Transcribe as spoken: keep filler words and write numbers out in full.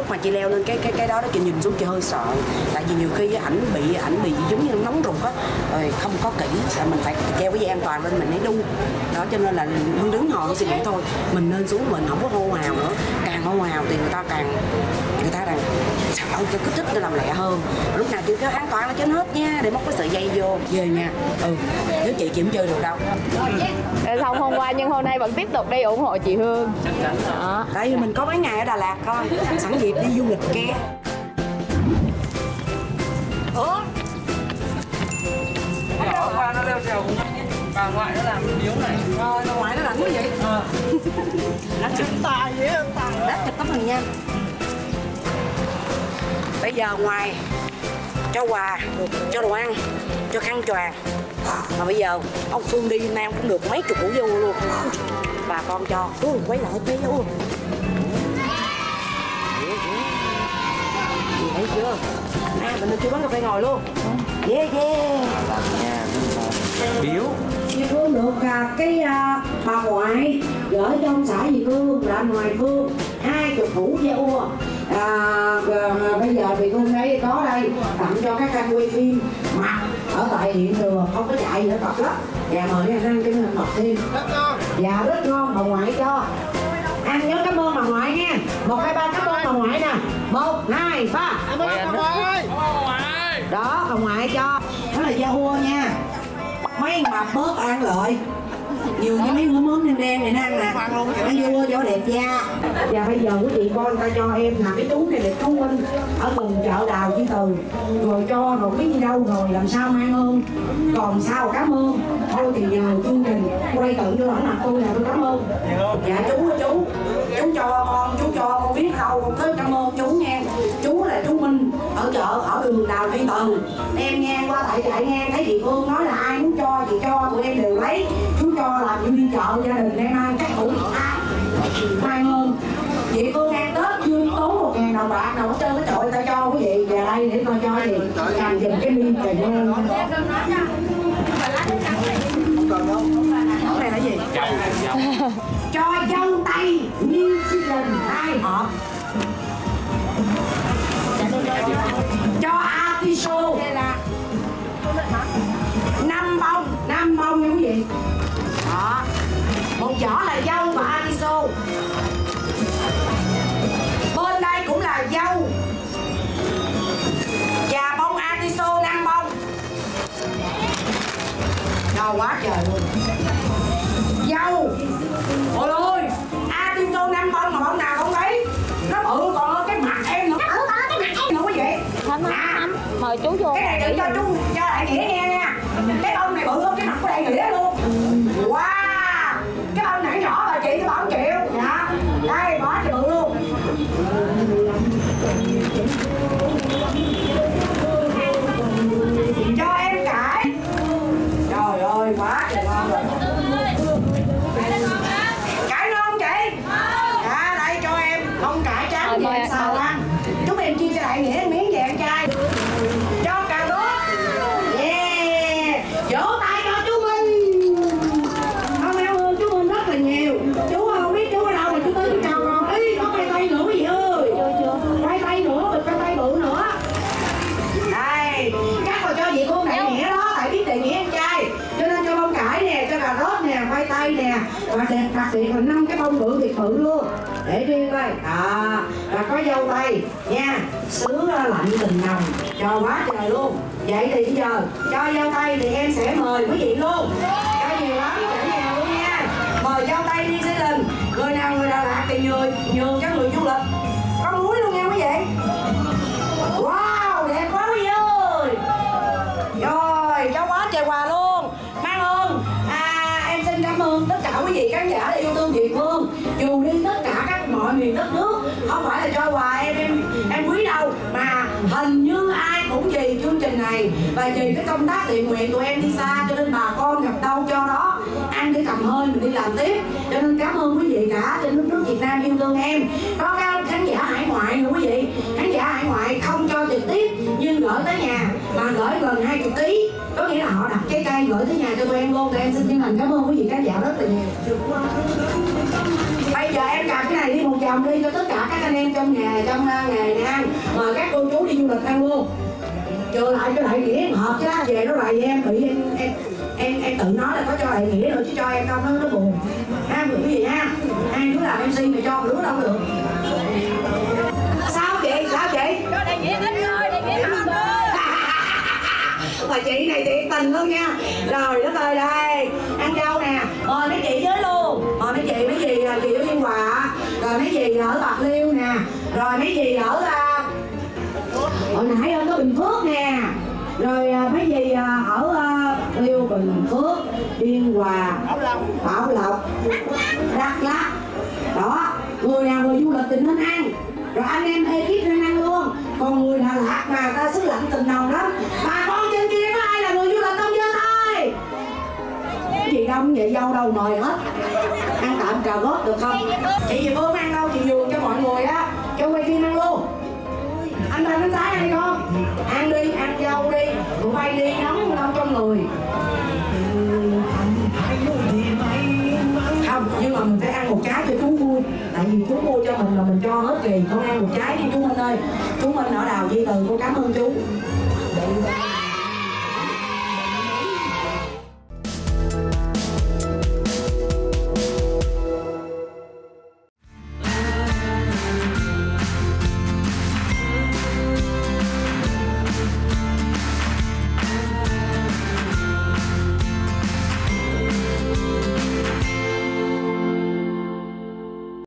lúc mà chị leo lên cái cái cái đó đó, chị nhìn xuống chị hơi sợ, tại vì nhiều khi ảnh bị ảnh bị giống như nóng rực á, rồi không có kỹ, là mình phải treo cái dây an toàn lên mình mới đu đó, cho nên là Hương đứng hồi suy nghĩ thôi, mình nên xuống, mình không có hô hào nữa, càng hô hào thì người ta càng người ta đang sợ, cho kích thích nó làm lẹ hơn. Lúc nào chị kêu an toàn là trên hết nha, để móc cái sợi dây vô về nha. Ừ, nếu chị chị không chơi được đâu. Xong hôm qua nhưng hôm nay vẫn tiếp tục đi ủng hộ chị Hương. Đó. Tại vì mình có mấy ngày ở Đà Lạt coi, sẵn dịp đi du lịch ké. Ủa? Hôm qua nó leo trèo bà ngoại nó làm miếu này. Rồi, bà ngoại nó rảnh cái gì? Ờ. Nó chụp tài vậy đó. Đắt chụp tấm hình nha. Bây giờ ngoài cho quà, cho đồ ăn, cho khăn choàng, mà bây giờ ông Phương đi Nam cũng được mấy chục củ vô luôn. Bà con cho. Ui, quay lại tí luôn. Chị thấy chưa? À, mình được chưa bán cà phê ngồi luôn. Yeah, yeah. Biếu. Chị Phương được à, cái à, bà ngoại gửi cho ông xã chị Phương là anh Hoài Phương hai chục củ ve ua. À, à, bây giờ thì Phương đây có đây tặng cho các anh quay phim mặt ở tại hiện trường, không có chạy nữa tập lắm. Dạ mời anh ăn cái hình mật thêm. Rất ngon. Dạ rất ngon, bà ngoại cho. Ăn nhớ cảm ơn bà ngoại nha. Một hai ba cảm ơn bà ngoại nè. Một hai ba. Cảm ơn bà ngoại. Đó, bà ngoại cho. Đó là da hua nha. Mấy mà bớt ăn lợi. Nhiều như mấy mướm mướm đen đen này nè ăn nè. Ăn da hua cho đẹp da. Và bây giờ quý vị con ta cho em là cái chú này là chú Minh ở gần chợ Đào Chi Từ. Rồi cho rồi biết đi đâu rồi làm sao mang ơn. Còn sao cảm ơn. Thôi thì nhờ chương trình quay tự vô ảnh mặt tôi là tôi cảm ơn. Dạ chú chú. Chú cho con, chú cho con biết đâu, con tới cảm ơn chú nha. Chú là chú Minh ở chợ ở đường Đào Chi Từ. Em ngang qua tại chạy ngang thấy chị Phương nói là ai muốn cho gì cho tụi em đều lấy. Chú cho làm như đi chợ gia đình em ăn các củ mai ơn. Chị Phương ăn Tết chưa tốn một ngàn đồng bạc nào hết trơn cái chọi ta cho quý vị về đây để coi cho gì càng dùm cái miếng trời ơi. Không cần đâu. Cái này là gì? Cho dâu tây New Zealand hai hộp. Cho artiso năm bông, năm bông như quý vị. Đó. Một giỏ là dâu và artiso. Bên đây cũng là dâu và bông artiso năm bông. Trời quá trời luôn. Dâu. Ôi ơi, artiso năm bông mà bông nào không thấy. Nó bự còn hơn cái mặt em nữa. Nó bự còn hơn cái mặt em nữa quý vị. À, mời chú vô. cái này đừng cho chú cho đại nghĩa nghe nha. Cái bông này bự hơn cái mặt của đại nghĩa luôn. Wow. Cái bông này nhỏ bà chị tôi bảo triệu. Dạ. Đây bỏ cho bự luôn. Cho em cải. Trời ơi quá trời ngon rồi. Cải ngon chị. Dạ đây cho em bông cải trắng và em xào ăn. Chúc em chia cho đại nghĩa miếng về ăn chay. Cho cà rốt. Yeah. Vỗ tay cho chú Minh. Không em ơn chú Minh rất là nhiều. Chú không biết chú ở đâu mà chú tới chú chào con. Ý có quay tay nữa quý vị ơi. Quay tay nữa, được quay tay bự nữa. Đây, chắc là cho chị cô đại nghĩa đó, tại biết đại nghĩa ăn chay. Cho nên cho bông cải nè, cho cà rốt nè, khoai tây nè. Và đẹp đặc biệt là năm cái bông bự thiệt bự luôn. Để riêng đây. À, và có dâu tây nha. Sứ lạnh tình nồng. Cho quá trời luôn. Vậy thì bây giờ cho dâu tây thì em sẽ mời quý vị luôn. Cho nhiều lắm, cho nhiều luôn nha. Mời dâu tây đi New Zealand. Người nào người Đà Lạt thì nhường, nhường cho người du lịch. Có muối luôn nha quý vị. Wow, đẹp quá quý vị ơi. Rồi, cho quá trời quà luôn. Mang ơn. À, em xin cảm ơn tất cả quý vị khán giả yêu thương chị Phương. Dù đi tất cả các mọi miền đất nước, không phải là cho quà em em em quý đâu, mà hình như ai cũng vì chương trình này và vì cái công tác thiện nguyện tụi em đi xa, cho nên bà con gặp đâu cho đó ăn để cầm hơi mình đi làm tiếp. Cho nên cảm ơn quý vị cả trên đất nước Việt Nam yêu thương em. Có các khán giả hải ngoại nữa quý vị, khán giả hải ngoại không cho trực tiếp nhưng gửi tới nhà mà gửi gần hai chục ký, có nghĩa là họ đặt trái cây gửi tới nhà cho tụi em luôn. Tụi em xin chân thành cảm ơn quý vị khán giả rất là nhiều. Bây giờ em cầm cái này đi một vòng đi cho tất cả các anh em trong nhà, trong uh, nghề này ăn. Mời các cô chú đi du lịch ăn luôn. Trừ lại cho đại nghĩa hợp chứ về nó lại em bị em em em em tự nói là có cho đại nghĩa rồi chứ cho em không nó nó buồn. Ha quý vị ha. Hai đứa làm em xê mà cho đứa đâu được. Sao chị? Sao chị? Cho đại nghĩa ít thôi, đại nghĩa không thôi. Mà chị này thiệt tình luôn nha. Rồi đất ơi đây, ăn dâu nè. Mời mấy chị với luôn. Mời mấy chị, mấy gì chị ở Biên Hòa, rồi mấy gì ở Bạc Liêu nè, rồi mấy gì ở hồi nãy ở có Bình Phước nè, rồi mấy gì ở uh, Liêu, Bình Phước, Biên Hòa, Bảo Lộc, Đắk Lắk. Đó, người nào người du lịch thì nên ăn. Rồi anh em ekip nên ăn luôn. Còn người Đà Lạt mà ta xứ lạnh tình nồng lắm. Bà con trên kia có ai là người du lịch không chưa thôi? Cái gì đâu, vậy dâu đâu mời hết. Ăn tạm cà rốt được không? Chị gì bữa ăn đâu, chị nhường cho mọi người á, cho quay phim ăn luôn. Anh Thanh anh Thái ăn đi con. Ăn đi, ăn dâu đi, tụi bay đi, nóng nóng trong người. Không, nhưng mà mình phải ăn một trái cho chú vui. Tại vì chú mua cho mình là mình cho hết kỳ. Con ăn một trái đi chú Minh ơi. Chú Minh ở Đào Duy Từ, con cảm ơn chú.